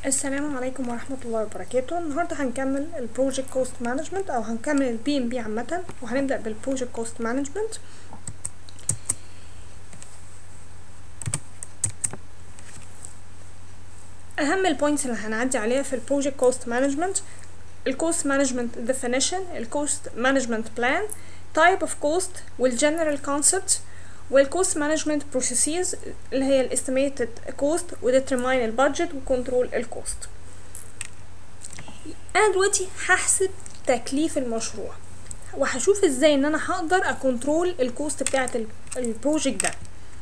السلام عليكم ورحمة الله وبركاته. النهاردة هنكمل البروجكت كوست مانجمنت او هنكمل البي ام بي عامة، وهنبدأ بالبروجكت كوست مانجمنت. اهم البوينتس اللي هنعدي عليها في البروجكت كوست مانجمنت: الكوست مانجمنت ديفينيشن، الكوست مانجمنت بلان، تايب اوف كوست، والجنرال كونسبت، والكوست مانجمنت بروسيسز اللي هي الاستيميتد كوست وديترماين البادجت وكنترول الكوست. انا دلوقتي هحسب تكليف المشروع وهشوف ازاي ان انا هقدر اكنترول الكوست بتاعه البروجكت ده.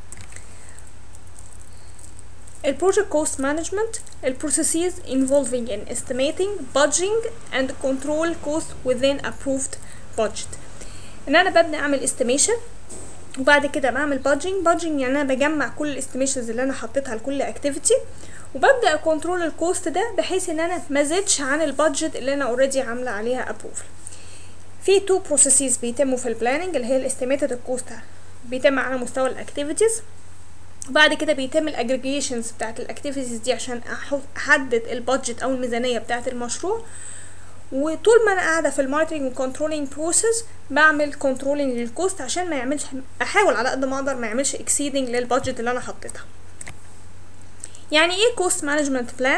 البروجكت كوست مانجمنت البروسيسز involving in estimating, budgeting and control cost within approved budget. ان انا ببدأ اعمل estimation وبعد كده بعمل budgeting يعني انا بجمع كل الاستيميشنز اللي انا حطيتها لكل اكتيفيتي، وببدأ اكنترول الكوست ده بحيث ان انا مزيدش عن البادجت اللي انا اوريدي عامله عليها ابروفل. في تو بروسيسز بيتموا في البلاننج، اللي هي الاستيميتد كوست بيتم على مستوى الاكتيفيتيز، وبعد كده بيتم الاجريجيشنز بتاعت الاكتيفيتيز دي عشان احدد البادجت او الميزانيه بتاعت المشروع. وطول ما انا قاعده في الماركتنج وكنترولينج بروسيس بعمل كنترولينج للكوست عشان ما يعملش، احاول على قد ما اقدر ما يعملش اكسيدنج للبادجت اللي انا حطيتها. يعني ايه كوست مانجمنت بلان؟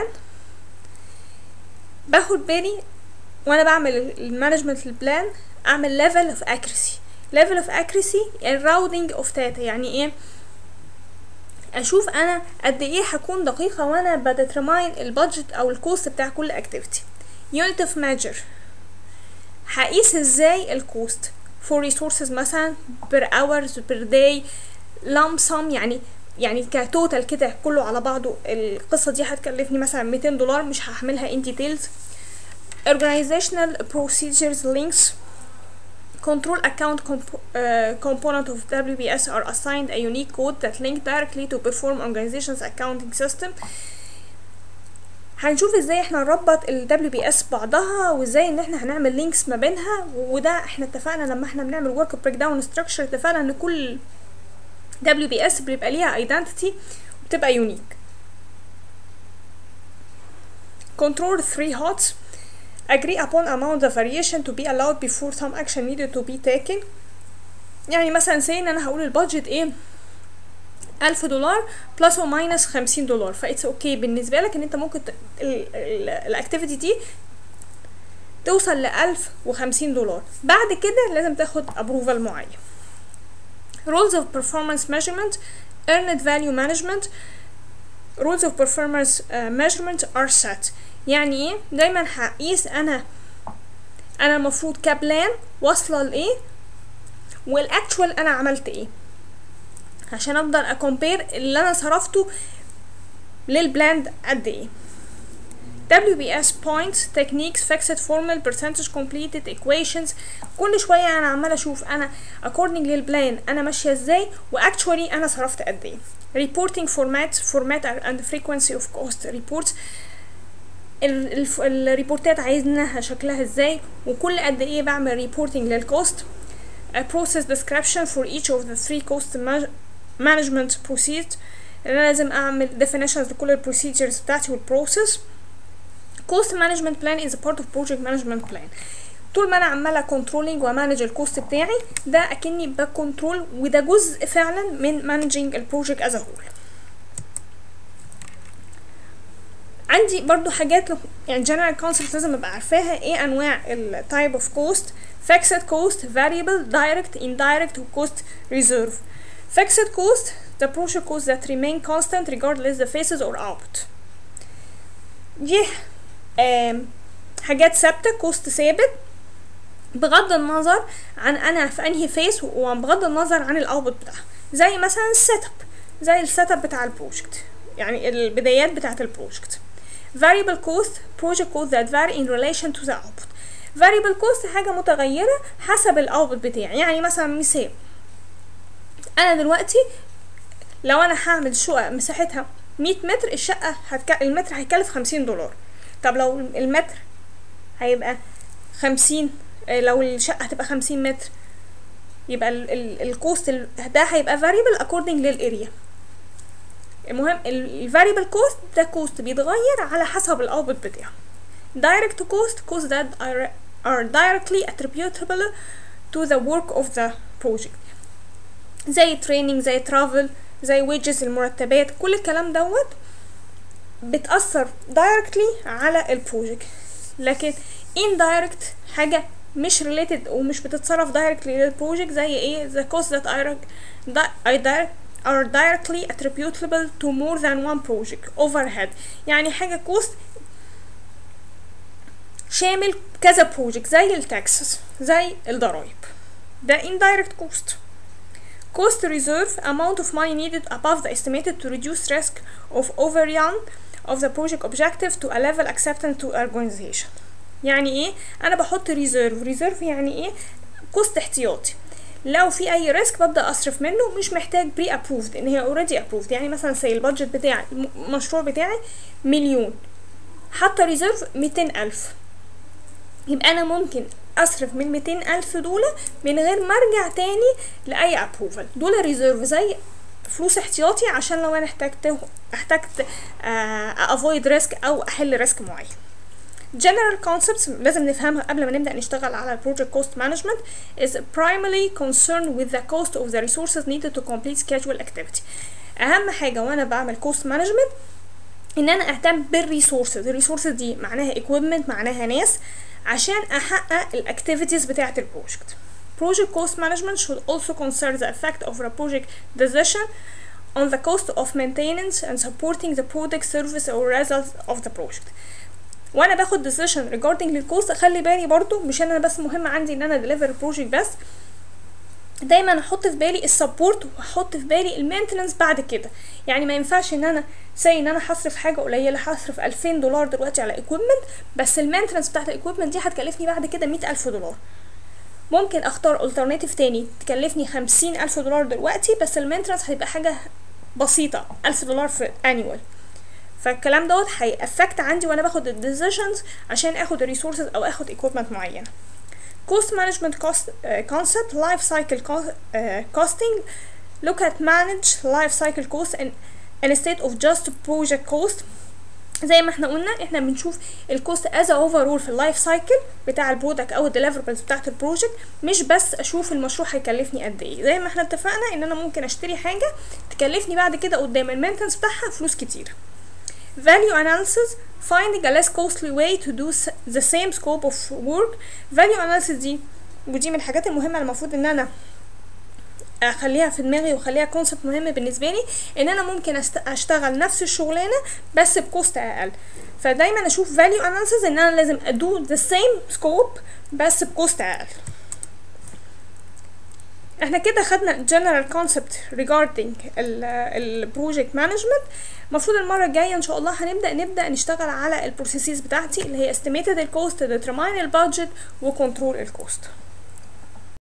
باخد بالي وانا بعمل المانجمنت البلان اعمل ليفل اوف اكيرسي الراوندنج اوف داتا. يعني ايه؟ اشوف انا قد ايه هكون دقيقه وانا بديترماين البادجت او الكوست بتاع كل اكتيفيتي. يونت اوف ميجر، هقيس ازاي الكوست فور ريسورسز مثلا بير اورز بير داي لام سم، يعني كتوتال كده كله على بعضه القصه دي هتكلفني مثلا $200، مش هحملها ان ديتيلز. organizational procedures links control account component of WBS are assigned a unique code that link directly to perform organization's accounting system. هنشوف ازاي احنا نربط ال WBS بعضها وازاي ان احنا هنعمل لينكس ما بينها، وده احنا اتفقنا لما احنا بنعمل work breakdown structure اتفقنا ان كل WBS بيبقى ليها identity وبتبقى unique. control 3 hots agree upon amount of variation to be allowed before some action needed to be taken. يعني مثلا say ان انا هقول البادجت ايه $1000 plus or minus $50، فايتس اوكي بالنسبه لك ان انت ممكن الاكتيفيتي دي توصل $1050. بعد كده لازم تاخد ابروفال معين. rules of performance measurement earned value management rules of performance measurement are set. يعني ايه؟ دايما هقيس انا المفروض كبلان واصله لايه والاكتوال انا عملت ايه عشان افضل اكومبير اللي انا صرفته للبلاند قد ايه. WBS points techniques fixed formal percentage completed equations. كل شويه انا عماله اشوف انا according للبلان انا ماشيه ازاي واكتوالي انا صرفت قد ايه. reporting format and frequency of cost reports، الريبورتات عايزينها شكلها ازاي وكل قد ايه بعمل ريبورتنج للكوست. process description for each of the 3 cost management procedures، انا لازم اعمل definitions لكل البروسيجرز بتاعتي والبروسيس. cost management plan is a part of project management plan. طول ما انا عماله كنترولينج ومانج الكوست بتاعي ده اكني بكنترول، وده جزء فعلا من مانجينج البروجكت از هول. عندي برضو حاجات يعني general concepts لازم ابقى عارفاها. ايه انواع ال type of cost: fixed cost, variable, direct, indirect cost reserve. fixed cost the project cost that remain constant regardless the phases or output. دي حاجات ثابته، كوست ثابت بغض النظر عن انا في انهي فيس وبغض النظر عن الاوتبوت بتاعها. زي مثلا السيت اب بتاع البروجكت، يعني البدايات بتاعه البروجكت. variable cost project cost that vary in relation to the output. variable cost حاجه متغيره حسب الاوتبوت بتاعي. يعني مثلا مثال، انا دلوقتي لو انا هعمل شقه مساحتها 100 متر، الشقه المتر هيكلف $50. طب لو المتر هيبقى 50، لو الشقه هتبقى 50 متر يبقى الكوست ده هيبقى variable according للاريا. المهم الفاريبل كوست ده كوست بيتغير على حسب الاوتبوت بتاعه. direct cost that are directly attributable to the work of the project، زي training، زي travel، زي wages، المرتبات، كل الكلام دوت بتأثر directly على البروجكت. لكن indirect حاجة مش related ومش بتتصرف directly للبروجكت، زي ايه؟ the cost that are directly attributable to more than one project. overhead يعني حاجة cost شامل كذا بروجكت، زي التاكسس، زي الضرايب، ده indirect cost. cost reserve amount of money needed above the estimated to reduce risk of overrun of the project objective to a level acceptable to organization. يعني ايه؟ انا بحط ريزيرف يعني ايه؟ كوست احتياطي، لو في اي ريسك ببدا اصرف منه، مش محتاج بري ابروفد ان هي اوريدي ابروفد. يعني مثلا سي البادجت بتاعي المشروع بتاعي 1,000,000، حاطه ريزيرف 200,000، يبقى انا ممكن اصرف من 200,000 دول من غير ما ارجع تاني لاي ابروفل. دول ريزيرف زي فلوس احتياطي عشان لو انا احتجت افويد ريسك او احل ريسك معين. general concepts لازم نفهمها قبل ما نبدأ نشتغل على project cost management is primarily concerned with the cost of the resources needed to complete schedule activity. أهم حاجة وأنا بعمل cost management إن أنا أهتم بالريسورسز. الريسورسز دي معناها equipment، معناها ناس، عشان أحقق الأكتيفيتيز بتاعة البروجكت. project cost management should also consider the effect of a project decision on the cost of maintenance and supporting the product, service or results of the project. وانا باخد decision regarding للكوست اخلي بالي برضو مش انا بس مهم عندي ان انا deliver project بس، دايما احط في بالي السبورت واحط في بالي المينتنس بعد كده. يعني ما ينفعش ان انا ان انا هصرف حاجه قليله، هصرف $2,000 دلوقتي على equipment، بس المينتنس بتاعت الايكويبمنت دي هتكلفني بعد كده $100,000. ممكن اختار alternative تاني تكلفني $50,000 دلوقتي، بس المينتنس هيبقى حاجه بسيطه $1,000 في annual. فالكلام دوت هيأفكت عندي وانا باخد الديسيجنز عشان اخد الريسورسز او اخد equipment معينه. cost management concept life cycle costing look at manage life cycle cost instead of just project cost. زي ما احنا قلنا احنا بنشوف الكوست از اوفرول في اللايف سايكل بتاع البرودكت او الديليفربلز بتاعت البروجكت، مش بس اشوف المشروع هيكلفني قد ايه. زي ما احنا اتفقنا ان انا ممكن اشتري حاجه تكلفني بعد كده قدام المينتنس بتاعها فلوس كتير. value analysis finding a less costly way to do the same scope of work. value analysis دي ودي من الحاجات المهمه اللي المفروض ان انا اخليها في دماغي واخليها كونسبت مهم بالنسبه لي، ان انا ممكن اشتغل نفس الشغلانه بس بكوست اقل. فدايما اشوف value analysis ان انا لازم ادو the same scope بس بكوست اقل. احنا كده خدنا general concept regarding البروجكت مانجمنت. المفروض المره الجايه ان شاء الله هنبدا نشتغل على البروسيسز بتاعتي اللي هي estimated الكوست، determine البادجت، وكنترول الكوست.